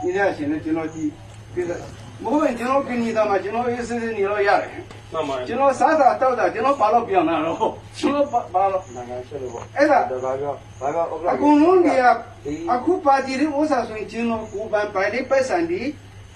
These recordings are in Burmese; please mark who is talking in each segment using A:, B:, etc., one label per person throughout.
A: 你这现在ကျွန်တော်ဒီမဟုတ်ရင်ကျွန်တော်ကိနီသားမှာကျွန်တော်ရေးစစ်နေလို့ရတယ်ကျွန်တော်စားတာတောက်တာကျွန်တော်ဘာလို့ပြောင်းလာတော့ကျွန်တော်ဘာလို့နိုင်ငံဆက်လို့ပေါ့အဲ့ဒါအကုန်လုံးကြီးအခုပါတီတွေဥစားဆိုရင်ကျွန်တော်ကိုပန်ပိုင်လေးပိုက်ဆံဒီ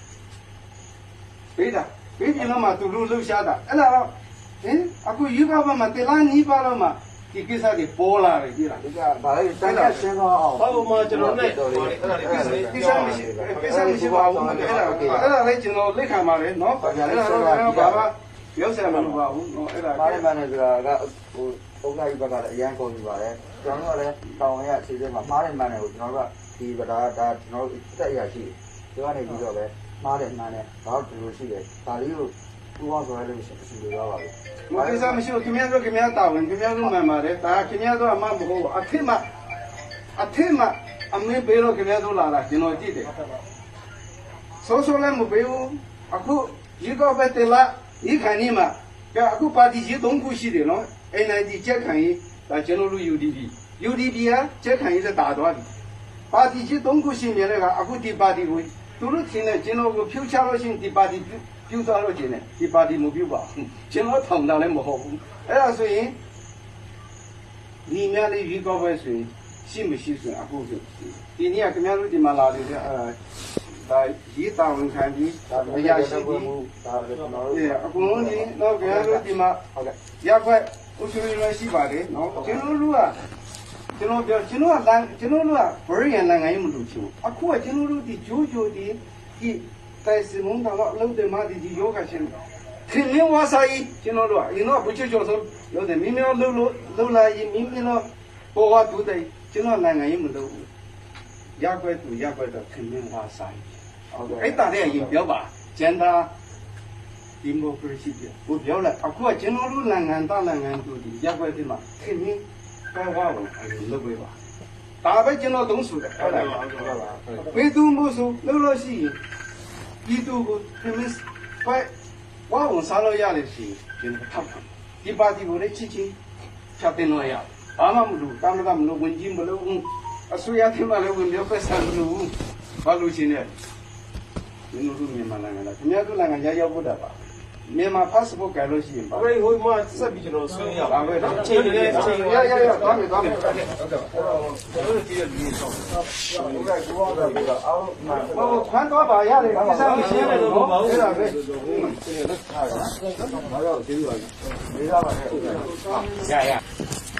A: ပေးတာပေးပြလို့မှသူတို့လှုပ်ရှားတာအဲ့ဒါတော့အခုယူကဘာမှတလားနီးပါတော့မှဒီကိစ္စတွေပေါ်လာတယ်ကြည့်လားဒီကဘာလဲတိုင်းကရှင်းသွားအောင်ဘာလို့မှကျွန်တော်နဲ့တော်တယ်အဲ့ဒါကိစ္စမရှိပါဘူးအဲ့ဒါလည်းကျွန်တော်လက်ခံပါတယ်နော်အဲ့ဒါတော့ဘာပြောစရာမလိုပါဘူးနော်အဲ့ဒါမားတယ်မှန်တယ်ဆိုတာကဟိုပုံလိုက်ဘက်ကလည်းအရန်ကုန်ပြီပါတယ်ကျွန်တော်တို့လည်းတောင်းရအခြေချင်းမှာမားတယ်မှန်တယ်ကိုကျွန်တော်တို့ကဒီဗဒါကျွန်တော်တို့တက်ရရှိတယ်ဒီကနေပြီးတော့ပဲမားတယ်မှန်တယ်ဘာလို့ဒီလိုရှိတယ်ဒါလေးကိုပူအောင်ဆိုရလို့ရှိလို့ရပါဘူးမကိစ္စမရှိဘူးခင်ဗျားတို့တာဝန်ခင်ဗျားတို့မှန်ပါတယ်ဒါခင်ဗျားတို့အမှမဟုတ်ဘူးအထက်မှအမေပေးလို့ခင်ဗျားတို့လာတာကျွန်တော်ကြည့်တယ်ဆိုလည်းမပေးဘူးအခုဒီကဘက်တလာဒီခါနေမှာအခုပါတီကြီး3ခုရှိတယ်နော် NLD ချက်ခံရေးဒါကျွန်တော်တို့ UDP ကချက်ခံရေးတာသွားပြီပါတီကြီး3ခုရှိနေလေကအခုဒီပါတီကိုသူတို့ထင်တယ်ကျွန်တော်ကိုဖြုတ်ချလို့ရှိရင်ဒီပါတီပြုသွားလို့ခြင်းနဲ့ဒီပါတီမပြုပါဘူးကျွန်တော်ထောင်တာလည်းမဟုတ်ဘူးအဲ့ဒါဆိုရင်ဒီများလေးဒီကောပဲဆိုရင်ရှိမရှိဆိုအခုဆိုဒီနေ့ကခင်ဗျားတို့ဒီမှာလာတယ်ဒါရေးတာဝန်ခံပြီးအရာရှိပြီးဒါလည်းကျွန်တော်တို့အခုလုံးဒီတော့ခင်ဗျားတို့ဒီမှာဟုတ်ကဲ့ရက်ခွက်ဥစ္စာတွေရှိပါတယ်နော်ကျွန်တော်တို့ကဗရိယန်နိုင်ငံရေးမလို့ချင်ဘူးအခုကကျွန်တော်တို့ဒီဂျိုးဒီတိုက်စမုံတော့လုံးတယ်မှာဒီယောဂရှင်ခင်းနေဝါဆိုင်ကျွန်တော်တို့အရင်တော့ဘုချေကျော်ဆိုလို့တယ်မင်းမျိုးလုံးလာရင်မင်းမျိုးပေါ်ဝါတူတယ်ကျွန်တော်နိုင်ငံရေးမလို့ဘူးရက်ွက်တော့ခင်းနေဝါဆိုင်အဲ့တာလည်းရင်ပြောပါဂျန်ဒါဒီမိုကရေစီကိုပြောလိုက်အခုကကျွန်တော်တို့နိုင်ငံတို့ဒီရက်ွက်ဒီမှာခင်းနေပေါ်ဝါကိုလုပ်ပေးပါဒါပဲကျွန်တော်သုံးဆိုတယ်ဟုတ်လားဘယ်သူမို့ဆိုလို့ရှိရင်ဒီတူကိုခမစ်ပဲဝါဝန်စားလို့ရတယ်ရှိရင်ထောက်တယ်ဒီပါတီကိုလည်းချစ်ဖြတ်တင်လို့ရဘာမှမလုပ်တာမလို့ဝင်ကြီးမလို့အစိုးရထင်မှလည်းဝင်ပြောပတ်စံမလို့ဘာလို့ချင်းလဲဒီလိုလိုမြန်မာနိုင်ငံလားခင်ဗျားတို့နိုင်ငံရောက်ဖို့တာပါမြန်မာ passport ကလို့ရှိရင်ပါဘယ်ဟိုမှာဆက်ပြီးကျွန်တော်ဆွေးရအောင်ပဲချိန်နေချိန်ရသွားမယ်ဟုတ်ကဲ့ကျွန်တော်တို့ကြည့်ရပြီးတော့ဟုတ်ကဲ့ကိုအောင်တော့အောက်မှာဟိုခွန်းတော့ပါရတယ်ကိစ္စမရှိရလို့ပေါ့အဲ့ဒါပဲလက်ထားရအောင်တော့ကျေးဇူးပါလေးစားပါနဲ့ရ